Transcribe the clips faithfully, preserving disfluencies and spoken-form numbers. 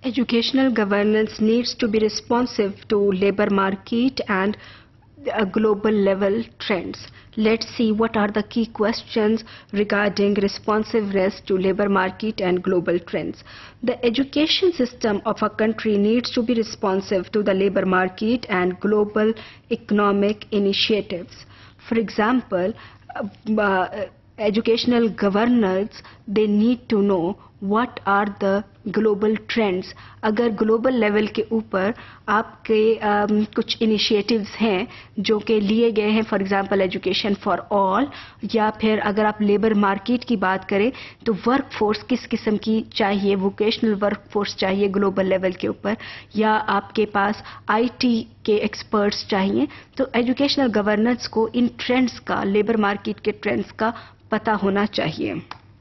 Educational governance needs to be responsive to labor market and uh, global level trends. Let's see what are the key questions regarding responsiveness to labor market and global trends. The education system of a country needs to be responsive to the labor market and global economic initiatives. For example, uh, uh, educational governors, they need to know what are the global trends. अगर global level के ऊपर आपके um, कुछ initiatives हैं जो कि लिए गए हैं, for example education for all, या फिर अगर आप labor market की बात करें तो workforce किस किस्म की चाहिए, vocational workforce चाहिए global level के ऊपर, या आपके पास आई टी के experts चाहिए, तो educational governance को इन trends का, labor market के trends का पता होना चाहिए.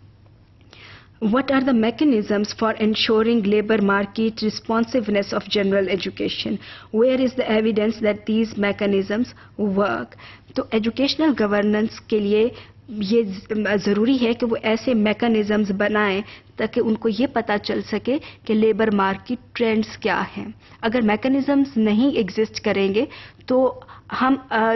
What are the mechanisms for ensuring labor market responsiveness of general education? Where is the evidence that these mechanisms work? तो educational governance के लिए ये ज़रूरी है कि वो ऐसे mechanisms बनाएं ताकि उनको ये पता चल सके कि लेबर मार्केट ट्रेंड्स क्या हैं. अगर mechanisms नहीं exist करेंगे तो हम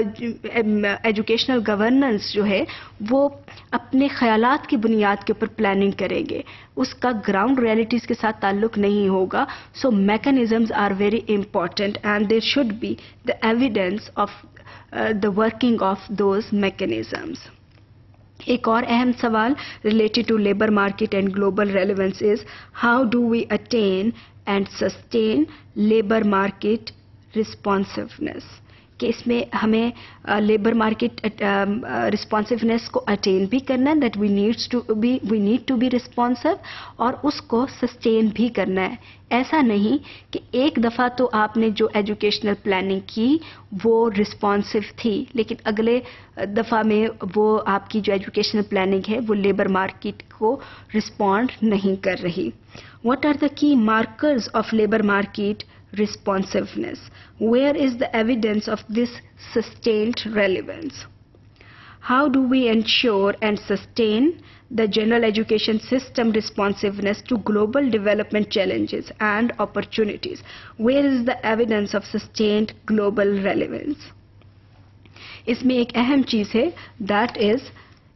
एजुकेशनल uh, गवर्नेंस जो है वो अपने ख्यालात की बुनियाद के ऊपर प्लानिंग करेंगे, उसका ग्राउंड रियलिटीज़ के साथ ताल्लुक़ नहीं होगा. So mechanisms are very important and there should be the evidence of the working of those mechanisms. एक और अहम सवाल related to labour market and global relevance is how do we attain and sustain labour market responsiveness. कि इसमें हमें labour market responsiveness को attain भी करना है, that we needs to be we need to be responsive, और उसको sustain भी करना है. ऐसा नहीं कि एक दफ़ा तो आपने जो एजुकेशनल प्लानिंग की वो रिस्पॉन्सिव थी लेकिन अगले दफ़ा में वो आपकी जो एजुकेशनल प्लानिंग है वो लेबर मार्केट को रिस्पॉन्ड नहीं कर रही. What are the key markers of labour market responsiveness? Where is the evidence of this sustained relevance? How do we ensure and sustain the general education system responsiveness to global development challenges and opportunities? Where is the evidence of sustained global relevance? इसमें एक अहम चीज़ है, that is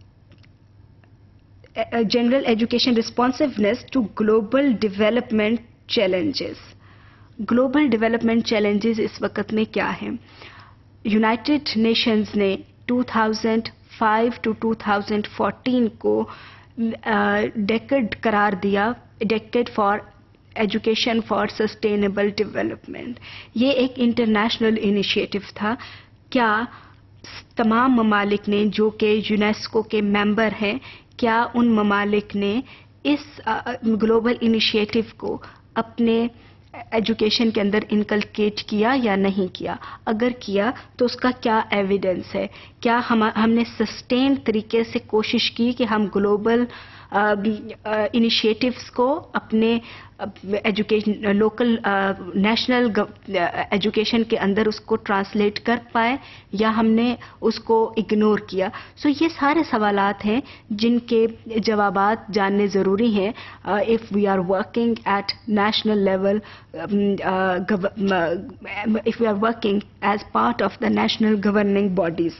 general education responsiveness to global development challenges. Global development challenges इस वक्त में क्या हैं? United Nations ने two thousand five to two thousand fourteen को डेकेड करार दिया, decade for education for sustainable development. ये एक इंटरनेशनल इनिशिएटिव था. क्या तमाम ममालिक ने जो कि यूनेस्को के मेंबर हैं, क्या उन ममालिक ने इस ग्लोबल इनिशिएटिव को अपने एजुकेशन के अंदर इनकलकेट किया या नहीं किया? अगर किया तो उसका क्या एविडेंस है? क्या हम हमने सस्टेन तरीके से कोशिश की कि हम ग्लोबल इनिशिएटिव्स को अपने एजुकेशन लोकल नेशनल एजुकेशन के अंदर उसको ट्रांसलेट कर पाए, या हमने उसको इग्नोर किया? सो so, ये सारे सवालात हैं जिनके जवाबात जानने ज़रूरी हैं if we are working at national level, if we are working as part of the national governing bodies.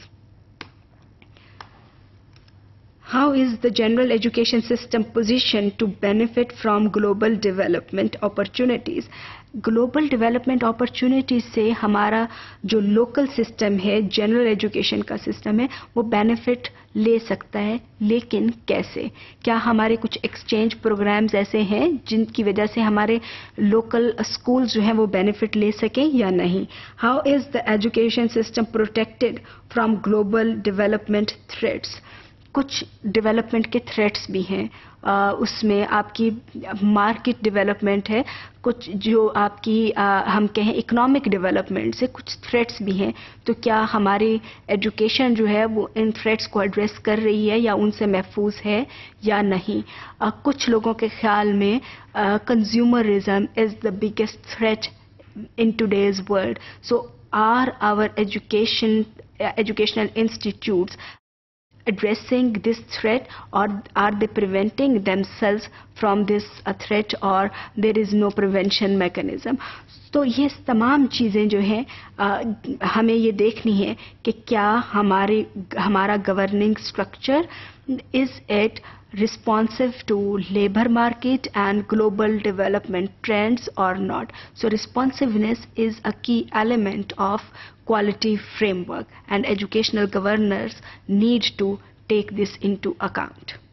How is the general education system positioned to benefit from global development opportunities? Global development opportunities से हमारा जो local system है, general education का system है, वो benefit ले सकता है, लेकिन कैसे? क्या हमारे कुछ एक्सचेंज प्रोग्राम्स ऐसे हैं जिनकी वजह से हमारे लोकल स्कूल्स जो हैं वो बेनिफिट ले सकें या नहीं? How is the education system protected from global development threats? कुछ डेवलपमेंट के थ्रेट्स भी हैं, आ, उसमें आपकी मार्केट डेवलपमेंट है, कुछ जो आपकी आ, हम कहें इकोनॉमिक डेवलपमेंट से कुछ थ्रेट्स भी हैं. तो क्या हमारी एजुकेशन जो है वो इन थ्रेट्स को एड्रेस कर रही है या उनसे महफूज है या नहीं? आ, कुछ लोगों के ख्याल में consumerism is the biggest threat in today's world. So are our education educational institutes addressing this threat, or are they preventing themselves from this uh, threat, or there is no prevention mechanism? तो ये तमाम चीज़ें जो हैं हमें ये देखनी है कि क्या हमारे हमारा governing structure is it responsive to labor market and global development trends or not. So responsiveness is a key element of quality framework, and educational governors need to take this into account.